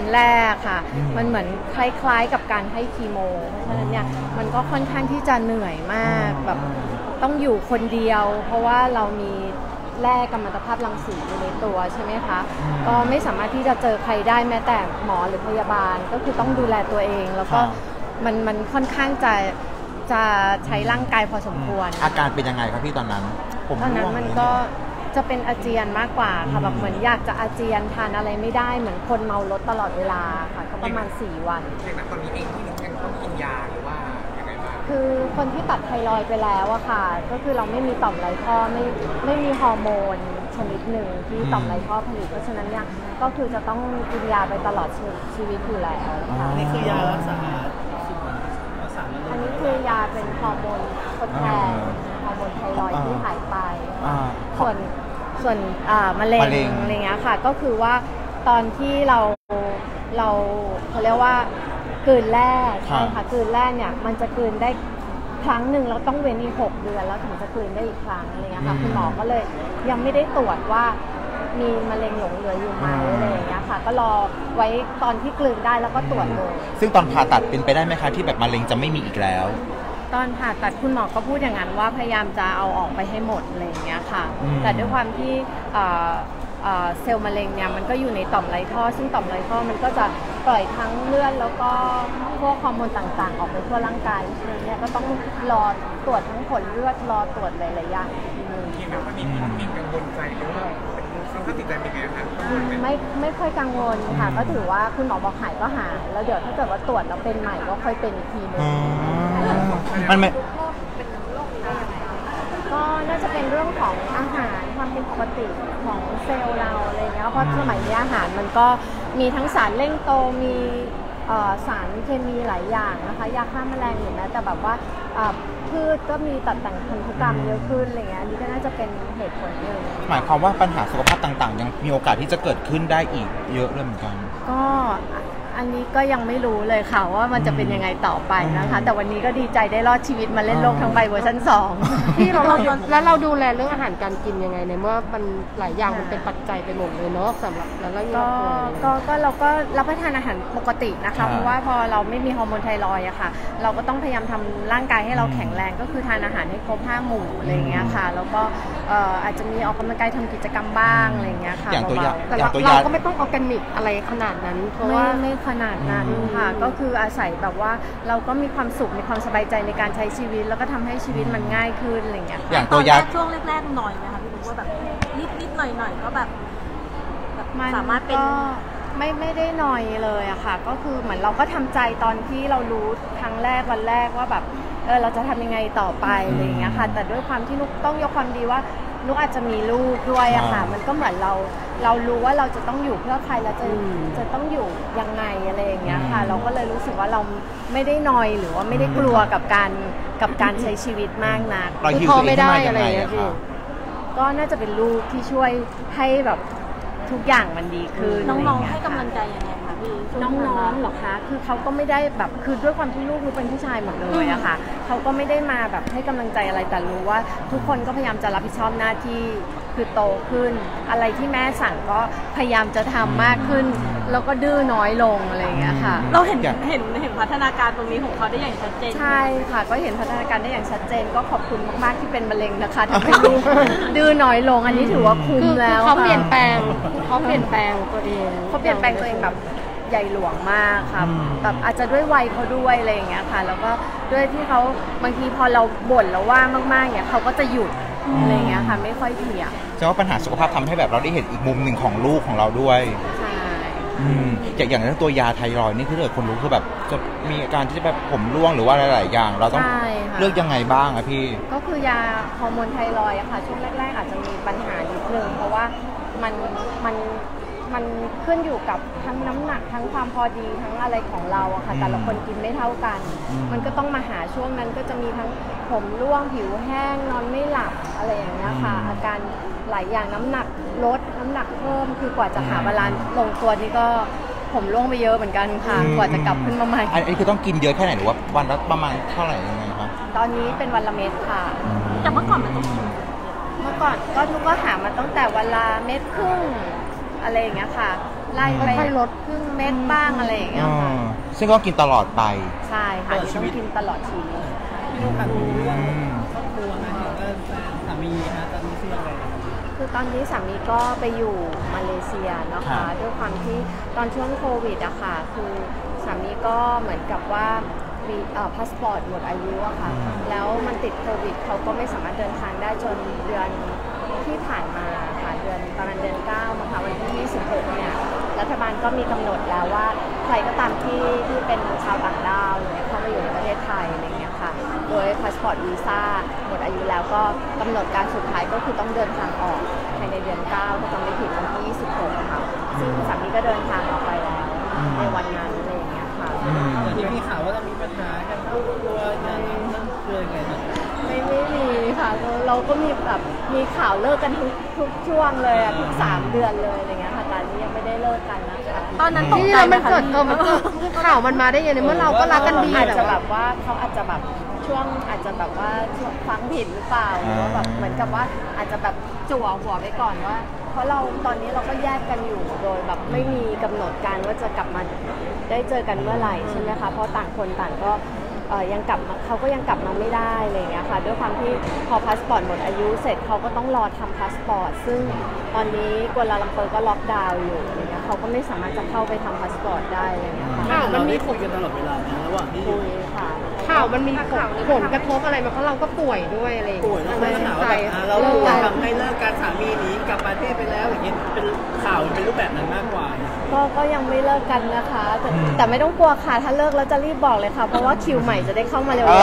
แรกค่ะมันเหมือนคล้ายๆกับการให้คีโมเพราะฉะนั้นเนี่ยมันก็ค่อนข้างที่จะเหนื่อยมากแบบต้องอยู่คนเดียวเพราะว่าเรามีแร่กัมมันตภาพรังสีอยู่ในตัวใช่ไหมคะก็ไม่สามารถที่จะเจอใครได้แม้แต่หมอหรือพยาบาลก็คือต้องดูแลตัวเองแล้วก็มันค่อนข้างจะใช้ร่างกายพอสมควรอาการเป็นยังไงครับพี่ตอนนั้นตอนนั้นมันก็จะเป็นอาเจียนมากกว่าค่ะแบบเหมือนอยากจะอาเจียนทานอะไรไม่ได้เหมือนคนเมารถตลอดเวลาค่ะก็ประมาณ4 วันอย่างนั้นตอนนี้เองที่ยังต้องกินยาหรือว่ายังไงบ้างคือคนที่ตัดไทรอยด์ไปแล้วอะค่ะก็คือเราไม่มีต่อมไรท่อไม่มีฮอร์โมนชนิดหนึ่งที่ต่อมไรท่อผลิตเพราะฉะนั้นเนี่ยก็คือจะต้องกินยาไปตลอดชีวิตอยู่แล้วค่ะนี่คือยารักษาอันนี้คือยาเป็นฮอร์โมนทดแทนฮอร์โมนไทรอยด์ที่หายไปส่วนมะเร็งอะไรเงี้ยค่ะก็คือว่าตอนที่เราเขาเรียกว่ากลืนแร่ใช่ค่ะกลืนแร่เนี่ยมันจะกลืนได้ครั้งหนึ่งแล้วต้องเว้นอีก6 เดือนแล้วถึงจะกลืนได้อีกครั้งอะไรเงี้ยค่ะคุณหมอก็เลยยังไม่ได้ตรวจว่ามีมะเร็งหลงเหลืออยู่ไหมอะไรอย่างเงี้ยค่ะก็รอไว้ตอนที่กลืนได้แล้วก็ตรวจเลยซึ่งตอนผ่าตัดเป็นไปได้ไหมคะที่แบบมะเร็งจะไม่มีอีกแล้วตอนผ่าตัดคุณหมอก็พูดอย่างนั้นว่าพยายามจะเอาออกไปให้หมดอะไรอย่างเงี้ยค่ะแต่ด้วยความที่เซลล์มะเร็งเนี่ยมันก็อยู่ในต่อมไรท่อซึ่งต่อมไรท่อมันก็จะปล่อยทั้งเลือดแล้วก็พวกฮอร์โมนต่างๆออกไปทั่วร่างกายฉะนั้นเนี่ยก็ต้องรอตรวจทั้งผลเลือดรอตรวจหลายๆอย่างทีนึงที่แบบว่ามีกังวลใจหรือว่าสภาพจิตใจเป็นไงคะไม่ค่อยกังวลค่ะก็ถือว่าคุณหมอบอกหายก็หายแล้วเดี๋ยวถ้าเกิดว่าตรวจแล้วเป็นใหม่ก็ค่อยเป็นอีกทีนึงมันไม่ก็น่าจะเป็นเรื่องของอาหารความเป็นปกติของเซลล์เราอะไรเงี้ยเพราะสมัยนี้อาหารมันก็มีทั้งสารเร่งโตมีสารเคมีหลายอย่างนะคะยาฆ่าแมลงอยู่นะแต่แบบว่าพืชก็มีตัดแต่งพันธุกรรมเยอะขึ้นอะไรเงี้ยอันนี้ก็น่าจะเป็นเหตุผลหนึ่งหมายความว่าปัญหาสุขภาพต่างๆยังมีโอกาสที่จะเกิดขึ้นได้อีกเยอะเลยเหมือนกันก็อันนี้ก็ยังไม่รู้เลยค่ะว่ามันจะเป็นยังไงต่อไปนะคะแต่วันนี้ก็ดีใจได้รอดชีวิตมาเล่นโลกทั้งใบเวอร์ชัน2 ที่เราดูแลเรื่องอาหารการกินยังไงในเมื่อมันหลายอย่างมันเป็นปัจจัยไปหมดเลยเนาะสำหรับแล้วก็เราก็รับประทานอาหารปกตินะคะเพราะว่าพอเราไม่มีฮอร์โมนไทรอยด์อะค่ะเราก็ต้องพยายามทำร่างกายให้เราแข็งแรงก็คือทานอาหารให้ครบ5 หมู่อะไรอย่างเงี้ยค่ะแล้วก็อาจจะมีออกกำลังกายทำกิจกรรมบ้างอะไรอย่างเงี้ยค่ะอย่างตัวอย่างแต่เราก็ไม่ต้องออร์แกนิกอะไรขนาดนั้นเพราะว่าไม่ขนาดนั้นค่ะก็คืออาศัยแบบว่าเราก็มีความสุขมีความสบายใจในการใช้ชีวิตแล้วก็ทำให้ชีวิตมันง่ายขึ้นอะไรอย่างเงี้ยอย่างตัวอย่างช่วงแรกๆหน่อยนะคะพี่บุ๊คว่าแบบนิดหน่อยก็แบบสามารถเป็นไม่ได้หน่อยเลยอะค่ะก็คือเหมือนเราก็ทำใจตอนที่เรารู้ครั้งแรกวันแรกว่าแบบเราจะทำยังไงต่อไปอะไรอย่างเงี้ยค่ะแต่ด้วยความที่นุกต้องยกความดีว่านุกอาจจะมีลูกด้วยอะค่ะมันก็เหมือนเรารู้ว่าเราจะต้องอยู่เพื่อใครแล้วจะต้องอยู่ยังไงอะไรอย่างเงี้ยค่ะเราก็เลยรู้สึกว่าเราไม่ได้นอยหรือว่าไม่ได้กลัวกับการใช้ชีวิตมากนักคือพอไม่ได้อะไรอย่างเงี้ยก็น่าจะเป็นลูกที่ช่วยให้แบบทุกอย่างมันดีขึ้นน้องๆให้กำลังใจยังไงคะพี่น้องๆหรอคะคือเขาก็ไม่ได้แบบคือด้วยความที่ลูกนุกเป็นผู้ชายหมดเลยอะค่ะเขาก็ไม่ได้มาแบบให้กำลังใจอะไรแต่รู้ว่าทุกคนก็พยายามจะรับผิดชอบหน้าที่คือโตขึ้นอะไรที่แม่สั่งก็พยายามจะทำมากขึ้นแล้วก็ดื้อน้อยลงอะไรอย่างเงี้ยค่ะเราเห็นพัฒนาการตรงนี้ของเขาได้อย่างชัดเจนใช่ค่ะก็เห็นพัฒนาการได้อย่างชัดเจนก็ขอบคุณมากๆที่เป็นมะเร็งนะคะทำให้ลูกดื้อน้อยลงอันนี้ถือว่าคุ้มแล้วเขาเปลี่ยนแปลงตัวเองเขาเปลี่ยนแปลงตัวเองแบบใหญ่หลวงมากค่ะแบบอาจจะด้วยวัยเขาด้วยอะไรอย่างเงี้ยค่ะแล้วก็ด้วยที่เขาบางทีพอเราบ่นแล้วว่ามากๆเนี่ยเขาก็จะหยุดอะไรอย่างเงี้ยค่ะไม่ค่อยเถียงแสดงว่าปัญหาสุขภาพทำให้แบบเราได้เห็นอีกมุมหนึ่งของลูกของเราด้วยใช่อย่างนั้นตัวยาไทรอยด์นี่คือเกิดคนรู้คือแบบจะมีอาการที่แบบผมร่วงหรือว่าหลายๆอย่างเราต้องเลือกยังไงบ้างอะพี่ก็คือยาฮอร์โมนไทรอยด์อะค่ะช่วงแรกๆอาจจะมีปัญหานิดนึงเพราะว่ามันขึ้นอยู่กับทั้งน้ำหนักทั้งความพอดีทั้งอะไรของเราอะค่ะแต่ละคนกินไม่เท่ากันมันก็ต้องมาหาช่วงนั้นก็จะมีทั้งผมร่วงผิวแห้งนอนไม่หลับอะไรอย่างเงี้ยค่ะอาการหลายอย่างน้ำหนักลดน้ำหนักเพิ่มคือกว่าจะหาบาลานซ์ลงตัวนี่ก็ผมร่วงไปเยอะเหมือนกันค่ะกว่าจะกลับขึ้นมาใหม่อันนี้คือต้องกินเยอะแค่ไหนหรือว่าวันละประมาณเท่าไหร่ยังไงคะตอนนี้เป็นวันละเม็ดค่ะแต่เมื่อก่อนมันต้องกินเมื่อก่อนก็ทุกก็หามาตั้งแต่วันละ1.5 เม็ดอะไรอย่างเงี้ยค่ะไล่ไปค่อยๆลดครึ่งเม็ดบ้างอะไรอย่างเงี้ยค่ะซึ่งก็กินตลอดไปใช่ค่ะต้องกินตลอดชีวิตพี่นุ๊กครับรู้เรื่องครอบครัวนะเห็นว่าสามีฮะตอนนี้ชื่ออะไรคือตอนนี้สามีก็ไปอยู่มาเลเซียนะครัคะบด้วยความที่ตอนช่วงโควิดอะค่ะคือสามีก็เหมือนกับว่ามีพาสปอร์ตหมดอายุอะค่ะแล้วมันติดโควิดเขาก็ไม่สามารถเดินทางได้จนเดือนที่ผ่านมาค่ะประมาณเดือน9นะคะวันที่26เนี่ยรัฐบาลก็มีกำหนดแล้วว่าใครก็ตามที่เป็นชาวต่างด้าวเนี่ยเข้ามาอยู่ในประเทศไทยอะไรเงี้ยค่ะโดยพาสปอร์ตวีซ่าหมดอายุแล้วก็กำหนดการสุดท้ายก็คือต้องเดินทางออกภายในเดือน9ถ้าจำไม่ผิดวันที่26ค่ะซึ่งสามีก็เดินทางออกไปแล้วในวันนั้นอะไรอย่างเงี้ยค่ะอย่างที่มีข่าวว่าจะมีปัญหากันครอบครัวอย่างนั้นนั่นคือยังไงนะไม่มีค่ะเราก็มีแบบมีข่าวเลิกกันทุกช่วงเลยอะทุก3 เดือนเลยอะไรเงี้ยค่ะตอนนี้ยังไม่ได้เลิกกันนะคะตอนนั้นตกที่ใจเราไหมมันคะเกิดมันเกิดข่าวมันมาได้ยังไงเมื่อเราก็รักกันดีอาจแต่จะแบว่าบว่าเขาอาจจะแบบช่วงอาจจะแบบว่าฟังผิดหรือเปล่าหรือว่าแบบเหมือนกับว่าอาจจะแบบจั่วหัวไปก่อนว่า เพราะเราตอนนี้เราก็แยกกันอยู่โดยแบบไม่มีกำหนดการว่าจะกลับมาได้เจอกันเมื่อไหร่ใช่ไหมคะเพราะต่างคนต่างก็ยังกลับมาเขาก็ยังกลับมาไม่ได้อะไรอย่างเงี้ยค่ะด้วยความที่พอพาสปอร์ตหมดอายุเสร็จเขาก็ต้องรอทำพาสปอร์ตซึ่งตอนนี้กัวลาลัมเปอร์ก็ล็อกดาวน์อยู่อะไรเงี้ยเขาก็ไม่สามารถจะเข้าไปทำพาสปอร์ตได้อะไรเงี้ยค่ะข่าวมันมีคุยกันตลอดเวลานะระหว่างที่คุยค่ะข่าวมันมีผลกระทบอะไรมาเพราะเราก็ป่วยด้วยอะไรอย่างป่วยเงี้แล้วยก็ถามว่าแบบเราป่วยทำให้เลิกการสามีหนีกลับประเทศไปแล้วอย่างเงี้ยเป็นข่าวเป็นรูปแบบนั้นมากกว่าก็ยังไม่เลิกกันนะคะแต่ไม่ต้องกลัวค่ะถ้าเลิกแล้วจะรีบบอกเลยค่ะเพราะว่าคิวใหม่จะได้เข้ามาเร็วๆ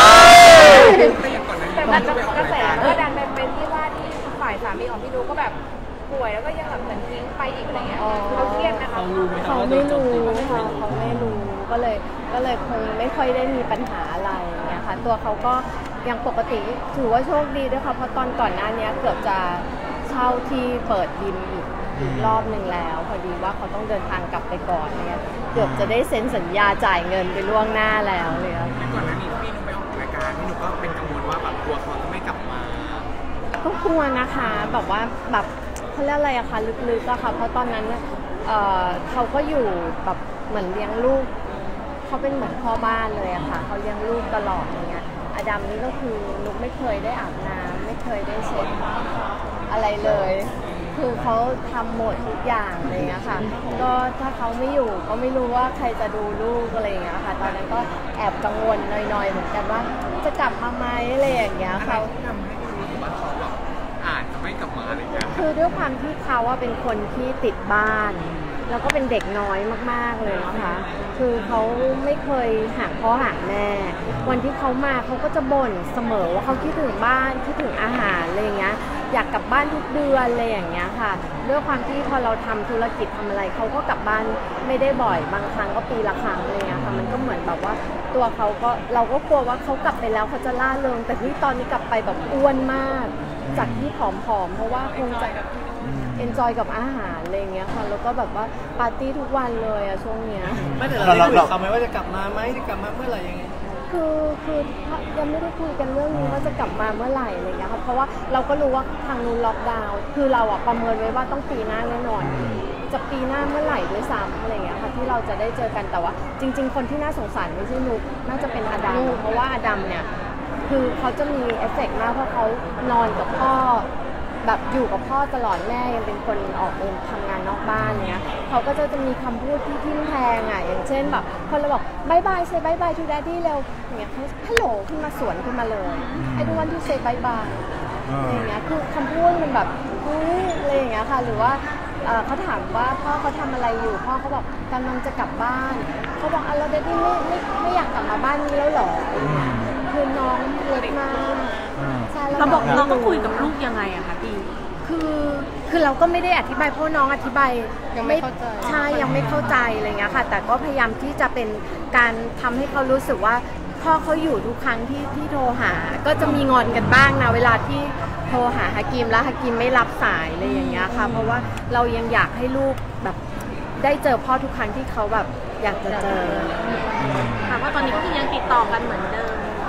แต่มันจะกระแสก็ดันเป็นที่ว่าที่ฝ่ายสามีของพี่ดูก็แบบป่วยแล้วก็ยังแบบเหมือนทิ้งไปอีกอะไรเงี้ยเขาเครียดนะคะเขาไม่รู้ค่ะเขาไม่รู้ก็เลยคงไม่ค่อยได้มีปัญหาอะไรอย่างเงี้ยค่ะตัวเขาก็ยังปกติถือว่าโชคดีด้วยค่ะเพราะตอนก่อนหน้านี้เกือบจะเช่าที่เปิดยิมอีกรอบหนึ่งแล้วพอดีว่าเขาต้องเดินทางกลับไปก่อนเนี่ยเกือบจะได้เซ็นสัญญาจ่ายเงินไปล่วงหน้าแล้วเลยค่ะก่อนหน้านี้พี่นุ๊กไปออกรายการพี่นุ๊กก็เป็นกังวลว่าแบบกลัวเขาจะไม่กลับมาก็กลัวนะคะแบบว่าแบบเขาเรียกอะไรอะคะลึกๆอะค่ะเพราะตอนนั้นเขาก็อยู่แบบเหมือนเลี้ยงลูกเขาเป็นเหมือนพ่อบ้านเลยอะค่ะเขาเลี้ยงลูกตลอดอย่างเงี้ยอดัมนี่ก็คือนุกไม่เคยได้อาบน้ำไม่เคยได้เช็ดอะไรเลย คือเขาทำหมดทุกอย่างอะไรเงี้ยค่ะก็ถ้าเขาไม่อยู่ก็ไม่รู้ว่าใครจะดูลูกอะไรอย่างเงี้ยค่ะตอนนั้นก็แอบกังวลหน่อยๆเหมือนกันว่าจะกลับมาไหมอะไรอย่างเงี้ยเขาทำให้รู้สึกว่าเขาแบบอาจจะไม่กลับมาอะไรอย่างเงี้ยคือด้วยความที่เขาว่าเป็นคนที่ติดบ้าน แล้วก็เป็นเด็กน้อยมากๆเลยนะคะคือเขาไม่เคยห่างพ่อห่างแม่วันที่เขามาเขาก็จะบ่นเสมอว่าเขาคิดถึงบ้านคิดถึงอาหารอะไรอย่างเงี้ยอยากกลับบ้านทุกเดือนอะไรอย่างเงี้ยค่ะด้วยความที่พอเราทำธุรกิจทำอะไรเขาก็กลับบ้านไม่ได้บ่อยบางครั้งก็ปีละครั้งอะไรเงี้ยค่ะมันก็เหมือนแบบว่าตัวเขาก็เราก็กลัวว่าเขากลับไปแล้วเขาจะล่าเริงแต่ที่ตอนนี้กลับไปแบบอ้วนมากจากที่ผอมๆเพราะว่าคงจะเอนจอยกับอาหารอะไรอย่างเงี้ยค่ะแล้วก็แบบว่าปาร์ตี้ทุกวันเลยอะช่วงเนี้ยไม่แต่เราได้คุยกับเขาไหมว่าจะกลับมาไหมจะกลับมาเมื่อไหร่ยังไงคือยังไม่ได้คุยกันเรื่องนี้ว่าจะกลับมาเมื่อไหร่อะไรอย่างเงี้ยค่ะเพราะว่าเราก็รู้ว่าทางนู้นล็อกดาวน์คือเราอะประเมินไว้ว่าต้องปีหน้าแน่นอนจะปีหน้าเมื่อไหร่ด้วยซ้ำอะไรอย่างเงี้ยค่ะที่เราจะได้เจอกันแต่ว่าจริง ๆ คนที่น่าสงสารไม่ใช่นุกน่าจะเป็นอดัมเพราะว่าอดัมเนี่ยคือเขาจะมีเอฟเฟกต์มากเพราะเขานอนกับพ่อแบบอยู่กับพ่อตลอดแม่ยังเป็นคนออกเดินทำงานนอกบ้านเนี้ยเขาก็จะมีคำพูดที่ทิ่มแทงอ่ะอย่างเช่นแบบพอเราบอกบายบายเซย์บายบายทูแดดดี้เร็วอย่างเงี้ยเขาฮัลโหลขึ้นมาสวนขึ้นมาเลยไอ้ดูวันที่เซย์บายบายอะไรอย่างเงี้ยคือคำพูดมันแบบอะไรอย่างเงี้ยค่ะหรือว่าเขาถามว่าพ่อเขาทำอะไรอยู่พ่อเขาบอกกำลังจะกลับบ้านเขาบอกแล้วแดดดี้ไม่อยากกลับมาบ้านนี้แล้วหรอคือน้องเล็กมากใช่แล้วเราบอกเราก็คุยกับลูกยังไงอะคะพี่คือเราก็ไม่ได้อธิบายเพราะน้องอธิบายยังไม่เข้าใจใช่ยังไม่เข้าใจอะไรเงี้ยค่ะแต่ก็พยายามที่จะเป็นการทำให้เขารู้สึกว่าพ่อเขาอยู่ทุกครั้งที่โทรหาก็จะมีงอนกันบ้างนะเวลาที่โทรหาฮากิมแล้วฮากิมไม่รับสายอะไรอย่างเงี้ยค่ะเพราะว่าเรายังอยากให้ลูกแบบได้เจอพ่อทุกครั้งที่เขาแบบอยากจะเจอถามว่าตอนนี้ก็คือยังติดต่อกันเหมือนเดิม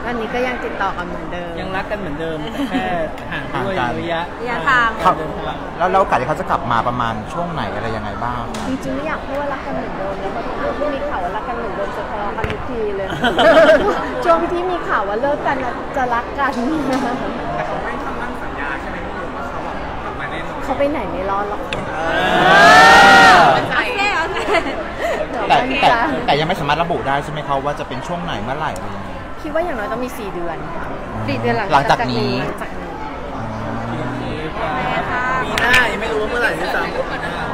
ตอนนี้ก็ยังติดต่อกันเหมือนเดิมยังรักกันเหมือนเดิมแต่แค่ห่างด้วยระยะทางครับแล้วโอกาสที่เขาจะกลับมาประมาณช่วงไหนอะไรยังไงบ้างจริงๆไม่อยากพูดว่ารักกันเหมือนเดิมแล้วเพราะทุกครั้งที่มีข่าวว่ารักกันเหมือนเดิมจะทะเลาะกันทุกทีเลย ช่วงที่มีข่าวว่าเลิกกันน่ะจะรักกันแต่เขาไม่ทำมั่นสัญญาใช่ไหมพี่ว่าเขาแบบกลับมาแน่นอนเขาไปไหนไม่รอดหรอกค่ะโอเคโอเคแต่ยังไม่สามารถระบุได้ใช่ไหมครับว่าจะเป็นช่วงไหนเมื่อไหร่อะไรยังไงคิดว่าอย่างน้อยต้องมี4 เดือน 4 เดือนหลังจากนี้หลังจากนี้ปีหน้ายังไม่รู้ว่าเมื่อไหร่ด้วยซ้ำ